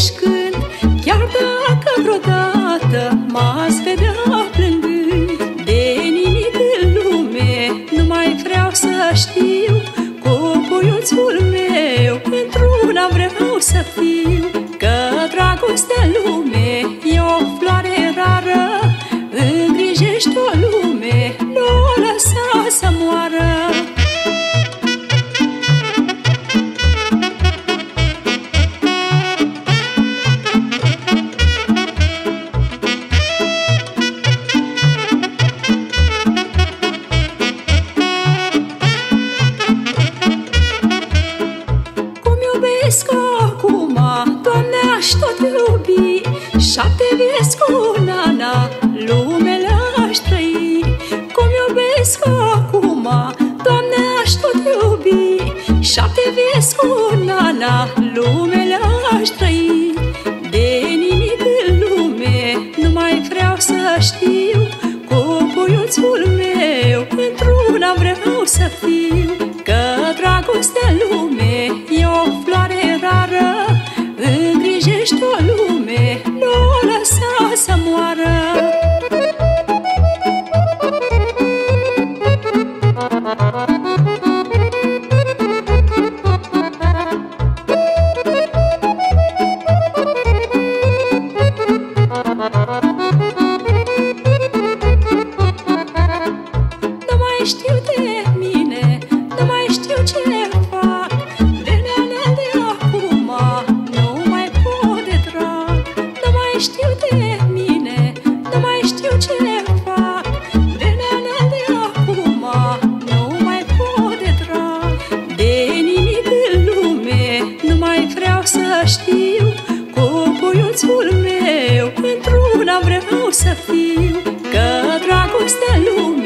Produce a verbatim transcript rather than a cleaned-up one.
mișcând, chiar dacă vreodată m-ați vedea plângând. De nimic în lume nu mai vreau să știu, cu puiuțul meu într-una vreau să fiu. Că dragostea în lume e o floare rară, îngrijești o lume, nu o lăsa să moară. Acum, Doamne, aș tot iubi, șapte vieți cu nana, lume le-aș trăi. Cum iubesc acum, Doamne, aș tot iubi, șapte vieți cu nana, lume le-aș trăi. De nimic în lume nu mai vreau să știu, cu puiuțul meu într-una vreau să fiu. Că dragostea în lume e o floare rară, îngrijești o lume, nu o lăsa să moară. Nu mai știu de mine, nu mai știu ce fac, venea de acum nu mai pot de drag. Nu mai știu de mine, nu mai știu ce fac, venea de acum nu mai pot de drag. De nimic în lume nu mai vreau să știu, cu puiuțul meu într-una vreau să fiu. Că dragostea în lume